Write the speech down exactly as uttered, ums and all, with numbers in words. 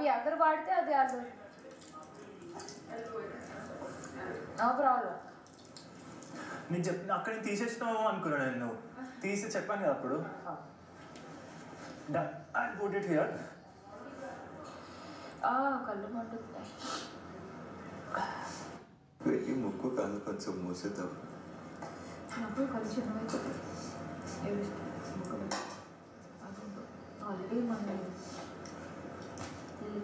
అవి ఎవరు వాడితే అది అది నో ప్రాబ్లం. నేను చెప్ అక్కడ తీసేసినావు అనుకున్నాను. నేను తీసి చెప్పాను కదా అప్పుడు. I put it here. కళ్ళు మండుతున్నాయి. వెయ్యి ముక్కు కళ్ళు కొంచెం మూసేద్దాం. నాకు కళ్ళు చిన్నవైతే ఆల్రెడీ మన